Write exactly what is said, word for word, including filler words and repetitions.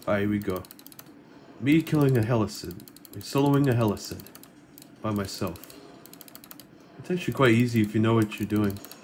Alright, here we go. Me killing a Helicid. Soloing a Helicid. By myself. It's actually quite easy if you know what you're doing.